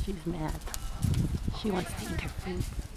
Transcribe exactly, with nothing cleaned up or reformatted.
She's mad. She wants to eat her food.